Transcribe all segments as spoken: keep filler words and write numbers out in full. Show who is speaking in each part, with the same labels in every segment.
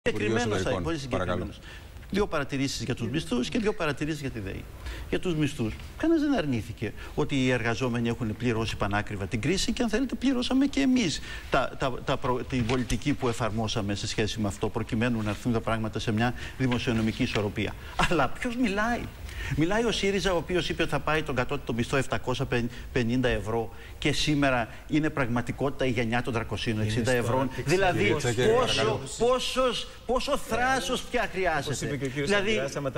Speaker 1: Συγκεκριμένος θα πολύ συγκεκριμένος. Δύο παρατηρήσεις για τους μισθούς και δύο παρατηρήσεις για τη ΔΕΗ. Για τους μισθούς, κανένας δεν αρνήθηκε ότι οι εργαζόμενοι έχουν πληρώσει πανάκριβα την κρίση και αν θέλετε πληρώσαμε και εμείς τα, τα, τα, προ, την πολιτική που εφαρμόσαμε σε σχέση με αυτό προκειμένου να έρθουν τα πράγματα σε μια δημοσιονομική ισορροπία. Αλλά ποιος μιλάει? Μιλάει ο ΣΥΡΙΖΑ, ο οποίος είπε ότι θα πάει τον κατώτατο μισθό επτακόσια πενήντα ευρώ και σήμερα είναι πραγματικότητα η γενιά των τριακοσίων εξήντα ευρώ. Δηλαδή, πόσο, πόσος, πόσο θράσος πια χρειάζεται. Δηλαδή,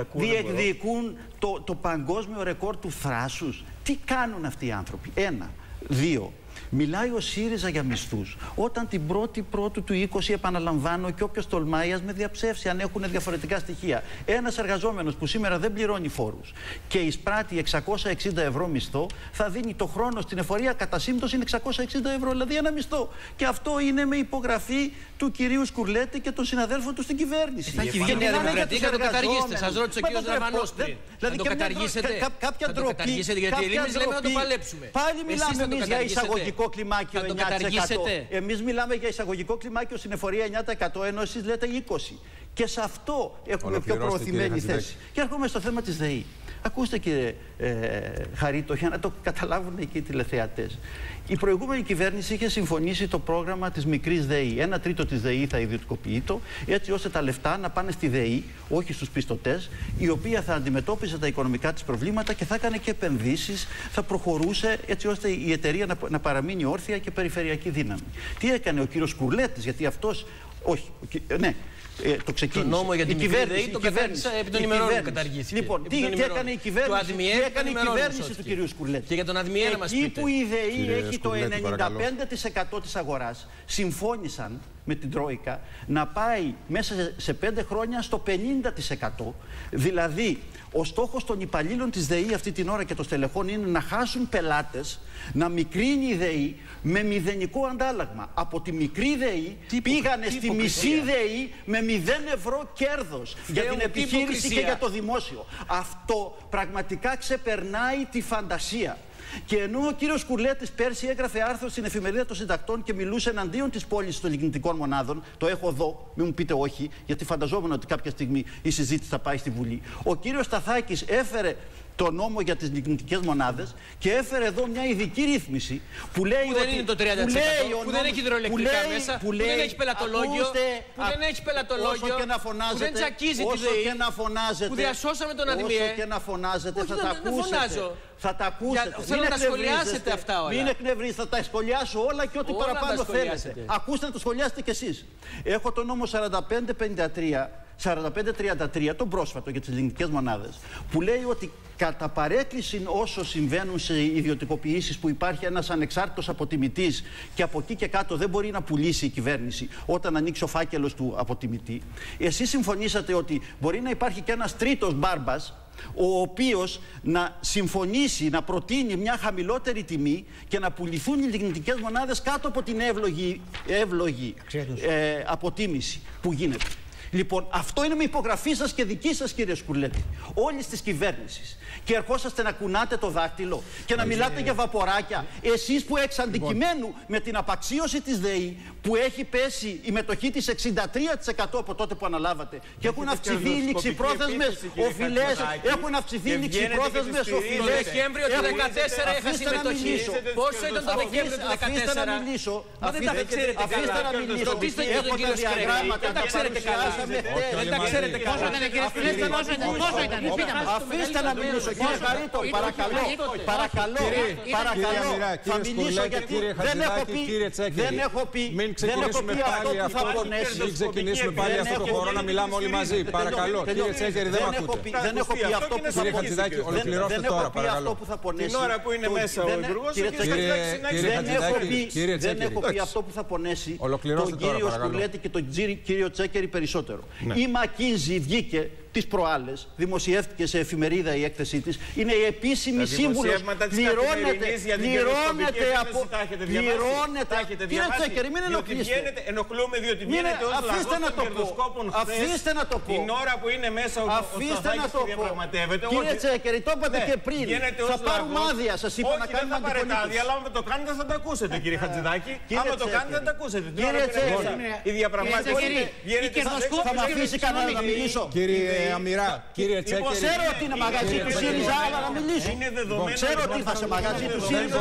Speaker 1: διεκδικούν το, το παγκόσμιο ρεκόρ του θράσους. Τι κάνουν αυτοί οι άνθρωποι? Ένα. Δύο. Μιλάει ο ΣΥΡΙΖΑ για μισθούς. Όταν την πρώτη πρώτου του είκοσι, επαναλαμβάνω, και όποιος τολμάει ας με διαψεύσει αν έχουν διαφορετικά στοιχεία. Ένας εργαζόμενος που σήμερα δεν πληρώνει φόρους και εισπράττει εξακόσια εξήντα ευρώ μισθό, θα δίνει το χρόνο στην εφορία κατά σύμπτωση εξακόσια εξήντα ευρώ, δηλαδή ένα μισθό. Και αυτό είναι με υπογραφή του κυρίου Σκουρλέτη και των συναδέλφων του στην κυβέρνηση.
Speaker 2: Θα έχει βγει η Νέα Δημοκρατία και θα το καταργήσετε. Σας ρώτησε ο κ. Δραμανός πριν. Θα το καταργήσετε.
Speaker 1: Κάποια ντροπή.
Speaker 2: Γιατί εμείς λέμε να το παλέψουμε.
Speaker 1: Πάλι μιλάμε εμείς για εισαγωγικό κλιμάκιο εννιά τοις εκατό. Εμείς μιλάμε για εισαγωγικό κλιμάκιο στην εφορία εννιά τοις εκατό, ενώ εσείς λέτε είκοσι τοις εκατό. Και σε αυτό έχουμε πιο προωθημένη θέση. Και έρχομαι στο θέμα της ΔΕΗ. Ακούστε κύριε ε, Χαρίτο, για να το καταλάβουν εκεί οι τηλεθεατές. Η προηγούμενη κυβέρνηση είχε συμφωνήσει το πρόγραμμα της μικρής ΔΕΗ. Ένα τρίτο της ΔΕΗ θα ιδιωτικοποιείται, έτσι ώστε τα λεφτά να πάνε στη ΔΕΗ, όχι στους πιστωτές, η οποία θα αντιμετώπιζε τα οικονομικά της προβλήματα και θα έκανε και επενδύσεις, θα προχωρούσε έτσι ώστε η εταιρεία να, να παραμείνει όρθια και περιφερειακή δύναμη. Τι έκανε ο κύριος Κουρλέτης, γιατί αυτός. Όχι, ναι. Ε, το ξεκίνησε.
Speaker 2: Το νόμο για την κυβέρνηση το κατάργησε επί των ημερών που καταργήθηκε.
Speaker 1: Λοιπόν, τι, τι έκανε η κυβέρνηση, τι έκανε η κυβέρνηση του κυρίου Σκουρλέτη?
Speaker 2: Και για τον ΑΔΜΙΕ να μας πείτε.
Speaker 1: Εκεί που η ΔΕΗ έχει το ενενήντα πέντε τοις εκατό της αγοράς, συμφώνησαν με την Τρόικα να πάει μέσα σε πέντε χρόνια στο πενήντα τοις εκατό. Δηλαδή, ο στόχος των υπαλλήλων της ΔΕΗ αυτή την ώρα και των στελεχών είναι να χάσουν πελάτες, να μικρύνει η ΔΕΗ με μηδενικό αντάλλαγμα. Από τη μικρή ΔΕΗ τι πήγανε τι στη μισή ΔΕΗ με μηδέν ευρώ κέρδος για την επιχείρηση και για το δημόσιο. Αυτό πραγματικά ξεπερνάει τη φαντασία. Και ενώ ο κύριος Κουρλέτης πέρσι έγραφε άρθρο στην εφημερίδα των συντακτών και μιλούσε εναντίον της πώλησης των λιγνητικών μονάδων, το έχω εδώ, μην μου πείτε όχι, γιατί φανταζόμουν ότι κάποια στιγμή η συζήτηση θα πάει στη Βουλή. Ο κύριος Σταθάκης έφερε το νόμο για τις λιγνητικές μονάδες και έφερε εδώ μια ειδική ρύθμιση που λέει
Speaker 2: που
Speaker 1: ότι.
Speaker 2: Δεν είναι το τριάντα τοις εκατό, που, που δεν έχει υδροελεκτρικά
Speaker 1: που λέει,
Speaker 2: μέσα,
Speaker 1: που,
Speaker 2: που
Speaker 1: λέει,
Speaker 2: δεν έχει πελατολόγιο,
Speaker 1: ακούστε,
Speaker 2: που δεν έχει πελατολόγιο,
Speaker 1: όσο και να φωνάζετε,
Speaker 2: που δεν τσακίζει τη
Speaker 1: ΔΕΗ,
Speaker 2: ΔΕΗ,
Speaker 1: και να φωνάζετε,
Speaker 2: που διασώσαμε τον ΑΔΜΙΕ.
Speaker 1: Όσο και να φωνάζετε,
Speaker 2: όχι,
Speaker 1: θα,
Speaker 2: δεν,
Speaker 1: τα
Speaker 2: δεν
Speaker 1: ακούσετε, θα τα ακούσετε.
Speaker 2: Για, θέλω να τα σχολιάσετε αυτά όλα.
Speaker 1: Μην εκνευρίζετε, θα τα σχολιάσω όλα και ό,τι όλα παραπάνω θέλετε. Ακούστε να το σχολιάσετε κι εσείς. Έχω τον νόμο σαράντα πέντε πενήντα τρία. σαράντα πέντε τριάντα τρία, τον πρόσφατο για τις λιγνητικές μονάδες, που λέει ότι κατά παρέκκληση όσο συμβαίνουν σε ιδιωτικοποιήσεις που υπάρχει ένας ανεξάρτητος αποτιμητής και από εκεί και κάτω δεν μπορεί να πουλήσει η κυβέρνηση όταν ανοίξει ο φάκελος του αποτιμητή, εσείς συμφωνήσατε ότι μπορεί να υπάρχει και ένας τρίτος μπάρμπας ο οποίος να συμφωνήσει, να προτείνει μια χαμηλότερη τιμή και να πουληθούν οι λιγνητικές μονάδες κάτω από την εύλογη, εύλογη ε, αποτίμηση που γίνεται. Λοιπόν, αυτό είναι με υπογραφή σας και δική σας, κύριε Σκουρλέτη, όλης της κυβέρνησης. Και ερχόσαστε να κουνάτε το δάχτυλο και να μιλάτε για βαποράκια. Εσείς που εξ αντικειμένου με την απαξίωση της ΔΕΗ, που έχει πέσει η μετοχή της εξήντα τρία τοις εκατό από τότε που αναλάβατε και έχουν αυξηθεί οι ληξιπρόθεσμες οφειλές, έχουν αυξηθεί οι ληξιπρόθεσμες οφειλές.
Speaker 2: Το Δεκέμβριο του δύο χιλιάδες δεκατέσσερα έχασε η μετοχή. Πόσο ήταν το Δεκέμβριο του δύο χιλιάδες δεκατέσσερα?
Speaker 1: Αφήστε να μιλήσω.
Speaker 2: Αφήστε να μιλήσω. Ρωτήστε και τον κύριο Σκρέτη. Δεν τα ξέρετε καλά. Δεν τα ξέρετε καλά.
Speaker 1: Αφήστε να μιλήσω. Κύριε Χαρίτο, παρακαλώ, παρακαλώ, παρακαλώ, θα μιλήσω γιατί δεν έχω πει, δεν έχω πει, δεν έχω πει αυτό που θα πονέσει.
Speaker 3: Μην ξεκινήσουμε πάλι αυτό το χώρο να μιλάμε όλοι μαζί. Παρακαλώ, κύριε Τσέκερη, δεν με ακούτε.
Speaker 1: Δεν έχω πει αυτό που θα πονέσει.
Speaker 3: Ολοκληρώστε τώρα, παρακαλώ.
Speaker 1: Την ώρα που είναι μέσα ο Υπουργός, δεν έχω πει αυτό που θα πονέσει τον κύριο Σκουρλέτη και τον κύριο Τσέκερη περισσότερο. Η Μακίνζι βγήκε τις προάλλες, δημοσιεύτηκε σε εφημερίδα η έκθεσή της, είναι η επίσημη σύμβουλος. Πληρώνεται, πληρώνεται από... Πληρώνεται... Κύριε Τσέκερη, μην ενοχλείστε.
Speaker 4: Ενοχλούμε διότι βγαίνετε ως λαγός των κερδοσκόπων χθες, την ώρα που είναι μέσα ο Σταθάκης και διαπραγματεύεται.
Speaker 1: Κύριε Τσέκερη, το είπατε και πριν. Θα πάρουμε άδεια, σας είπα να κάνουμε
Speaker 4: αντιπολίτευση. Όχι, δεν θα πάρετε άδεια, αλλά άμα το κάνετε θα το ακούσετε, κύριε Χατζηδάκη. Άμα το κάνετε θα το ακούσετε.
Speaker 1: Κύριε Τσέκερη,
Speaker 4: η διαπραγμάτευση βγαίνετε σας έξω.
Speaker 1: Θα με αφήσει κανένα να μιλήσω.
Speaker 3: Κύριε Αμυρά, κύριε Τσέκερη.
Speaker 1: Ξέρω ότι είναι μαγαζί του ΣΥΡΙΖΑ, αλλά να μιλήσω. Ξέρω ότι θα σε μαγαζί του ΣΥΡΙΖΑ.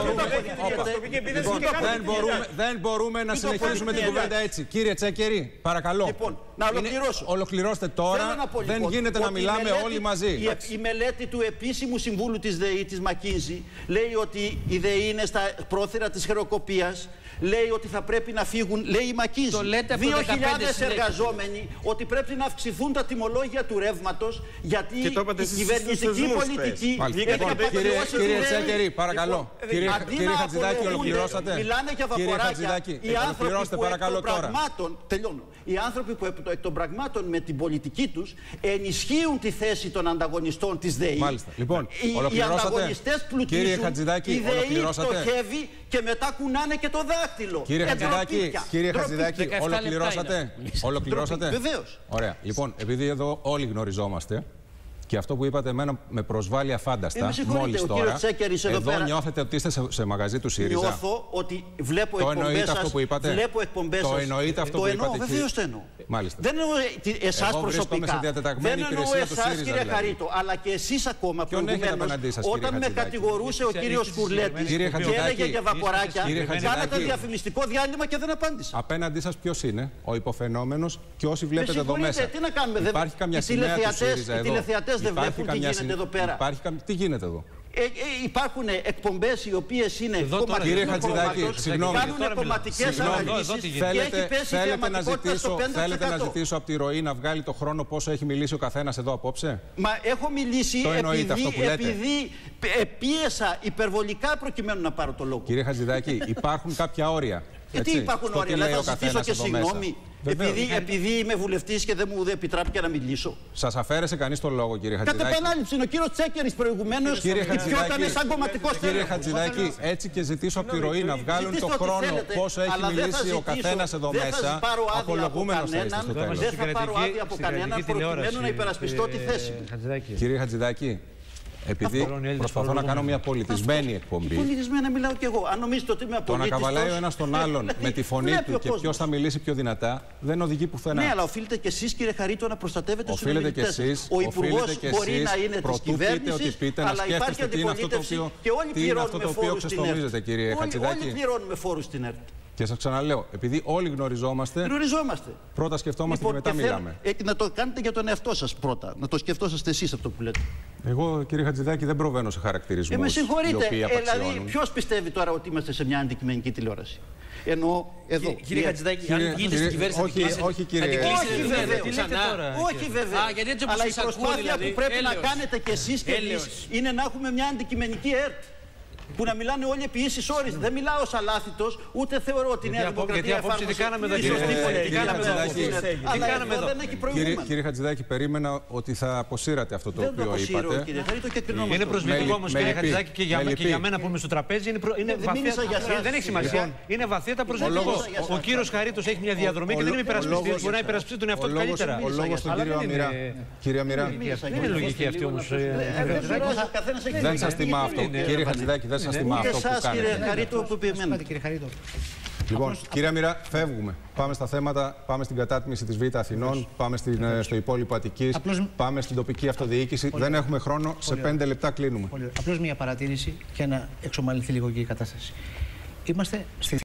Speaker 3: Δεν μπορούμε να συνεχίσουμε την κουβέντα έτσι. Κύριε Τσέκερη, παρακαλώ.
Speaker 1: Λοιπόν, να ολοκληρώσω.
Speaker 3: Ολοκληρώστε τώρα. Δεν γίνεται να μιλάμε όλοι μαζί.
Speaker 1: Η μελέτη του επίσημου συμβούλου της ΔΕΗ, της McKinsey, λέει ότι η ΔΕΗ είναι στα πρόθυρα της χρεοκοπίας. Λέει ότι θα πρέπει να φύγουν, λέει η McKinsey, δύο χιλιάδες εργαζόμενοι, ότι πρέπει να αυξηθούν τα τιμολόγια του ρεύματος, γιατί η κυβερνητική πολιτική έχει απαξιώσει.
Speaker 3: Κύριε Τσέκερη, παρακαλώ. Κύριε Χατζηδάκη, ολοκληρώσατε.
Speaker 1: Μιλάνε για βαποράκια. Οι άνθρωποι που εκ των πραγμάτων, τελειώνω, οι άνθρωποι που εκ των πραγμάτων με την πολιτική τους ενισχύουν τη θέση των ανταγωνιστών της ΔΕΗ.
Speaker 3: Μάλιστα. Λοιπόν,
Speaker 1: οι ανταγωνιστές πλουτίζουν, η ΔΕΗ στοχεύει και μετά κουνάνε και το δάκτυλο.
Speaker 3: Κύριε Χατζηδάκη, κύριε Χατζηδάκη, ολοκληρώσατε. Ολοκληρώσατε.
Speaker 1: Βεβαίως.
Speaker 3: Ωραία. Λοιπόν, επειδή εδώ όλοι γνωριζόμαστε και αυτό που είπατε εμένα με προσβάλλει αφάνταστα μόλις τώρα, εδώ, εδώ νιώθετε ότι είστε σε, σε μαγαζί του ΣΥΡΙΖΑ.
Speaker 1: Νιώθω ότι βλέπω εκπομπές σας,
Speaker 3: αυτό που είπατε.
Speaker 1: Βλέπω εκπομπές
Speaker 3: το
Speaker 1: σας.
Speaker 3: εννοείτε αυτό
Speaker 1: το
Speaker 3: που
Speaker 1: εννοώ,
Speaker 3: είπατε.
Speaker 1: Βεβαίως το εννοώ.
Speaker 3: Μάλιστα.
Speaker 1: Δεν εννοώ εσάς
Speaker 3: εγώ
Speaker 1: προσωπικά. Δεν εννοώ εσάς, κύριε
Speaker 3: δηλαδή.
Speaker 1: Χαρίτο, αλλά και εσείς ακόμα προηγουμένως. Όταν με κατηγορούσε ο κύριος Κουρλέτης και έλεγε για βαποράκια, κάνατε διαφημιστικό διάλειμμα και δεν απάντησα.
Speaker 3: Απέναντί σας ποιος είναι ο υποφαινόμενος και όσοι βλέπετε εδώ μέσα.
Speaker 1: Τι να κάνουμε,
Speaker 3: υπάρχει καμιά σημαία του ΣΥΡΙΖΑ εδώ.
Speaker 1: Οι τηλεθεατές δεν βλέπουν τι γίνεται εδώ πέρα.
Speaker 3: Τι γίνεται εδώ.
Speaker 1: Ε, ε, υπάρχουν εκπομπές οι οποίες είναι κομματικές.
Speaker 3: Κύριε Χατζηδάκη, συγγνώμη.
Speaker 1: Κάνουν κομματικές αναλύσεις και έχει πέσει η θεαματικότητα στο πέντε τοις εκατό.
Speaker 3: Θέλετε να ζητήσω από τη ροή να βγάλει το χρόνο πόσο έχει μιλήσει ο καθένας εδώ απόψε.
Speaker 1: Μα έχω μιλήσει επειδή, επειδή πίεσα υπερβολικά προκειμένου να πάρω το λόγο.
Speaker 3: Κύριε Χατζηδάκη, υπάρχουν κάποια όρια.
Speaker 1: Ε, τι υπάρχουν όρια, δεν θα ζητήσω και συγγνώμη. Επειδή, επειδή είμαι βουλευτής και δεν μου επιτράπηκε να μιλήσω.
Speaker 3: Σας αφαίρεσε κανείς τον λόγο, κύριε Χατζηδάκη?
Speaker 1: Κατ' επανάληψη, ο κύριος Τσέκερης προηγουμένως πιόταν σαν κομματικός τέλος.
Speaker 3: Κύριε Χατζηδάκη, έτσι και ζητήσω από τη ροή να βγάλουν το χρόνο πόσο έχει μιλήσει ο καθένας εδώ μέσα. Απολογούμενος θα είστε στο τέλος.
Speaker 1: Δεν θα πάρω άδεια από κανέναν προκειμένου να υπερασπιστώ τη θέση μου.
Speaker 3: Κύριε Χατζηδάκη, επειδή προσπαθώ να κάνω μια πολιτισμένη εκπομπή.
Speaker 1: Πολιτισμένα μιλάω κι εγώ. Αν νομίζετε ότι είμαι απολύτως.
Speaker 3: Το να καβαλάει ο ένας τον άλλον με τη φωνή του και ποιος θα μιλήσει πιο δυνατά δεν οδηγεί πουθενά.
Speaker 1: Ναι, αλλά οφείλετε κι εσείς, κύριε Χαρίτο, να προστατεύετε τους
Speaker 3: ομιλητές.
Speaker 1: εσείς, ο Υπουργός μπορεί να είναι της κυβέρνησης, αλλά υπάρχει αντιπολίτευση και όλοι πληρώνουμε φόρους στην ΕΡΤ. Όλοι πληρώνουμε φόρους στην ΕΡΤ.
Speaker 3: Και σας ξαναλέω, επειδή όλοι γνωριζόμαστε,
Speaker 1: γνωριζόμαστε.
Speaker 3: πρώτα σκεφτόμαστε
Speaker 1: λοιπόν,
Speaker 3: και μετά
Speaker 1: και
Speaker 3: μιλάμε.
Speaker 1: Ε, να το κάνετε για τον εαυτό σας πρώτα. Να το σκεφτόσαστε εσείς αυτό που λέτε.
Speaker 3: Εγώ, κύριε Χατζηδάκη, δεν προβαίνω σε χαρακτηρισμούς.
Speaker 1: Ε, με συγχωρείτε. Ε, δηλαδή, ποιος πιστεύει τώρα ότι είμαστε σε μια αντικειμενική τηλεόραση? Ενώ εδώ.
Speaker 2: Κύριε Χατζηδάκη, αν γίνετε στην κυβέρνηση,
Speaker 3: όχι, κύριε.
Speaker 1: Όχι, βέβαια. Αλλά η προσπάθεια που πρέπει να κάνετε κι εσείς και εμείς είναι να έχουμε μια αντικειμενική ΕΡΤ. Που να μιλάνε όλοι επί ίσης όρης. Δεν μιλάω ως αλάθητος, ούτε θεωρώ ότι η Νέα Δημοκρατία εφάρμοσε τη σωστή πολιτική. Αλλά εδώ δεν έχει προηγούμενο.
Speaker 3: Κύριε Χατζηδάκη, περίμενα ότι θα αποσύρατε αυτό το οποίο είπατε.
Speaker 2: Είναι προσβλητικό όμως, κύριε Χατζηδάκη, και για μένα που είμαι στο τραπέζι. Δεν έχει σημασία. Είναι βαθύτατα προσβλητικό. Ο κύριος Χαρίτος έχει μια διαδρομή και δεν είμαι υπερασπιστής. Μπορεί να υπερασπιστεί τον εαυτό του καλύτερα.
Speaker 3: Ο λόγος στον κύριο Αμυρά. Κύριε Αμυρά.
Speaker 2: Δεν είναι λογική αυτή όμως.
Speaker 3: Δεν σας τιμά αυτό. Κύριε Χατζηδάκη, δεν σας τιμά αυτό που κάνετε.
Speaker 1: Κύριε Χαρίτο, που επιμένω.
Speaker 3: Λοιπόν, κύριε Αμυρά, φεύγουμε. Πάμε στα θέματα, πάμε στην κατάτμιση της Β' Αθηνών, πάμε στην, στο υπόλοιπο Αττικής, Απλώς... πάμε στην τοπική αυτοδιοίκηση. Πολύ Δεν έχουμε χρόνο, Πολύ σε πέντε λεπτά κλείνουμε.
Speaker 5: Απλώς μια παρατήρηση για να εξομαλυνθεί λίγο και η κατάσταση. Είμαστε στη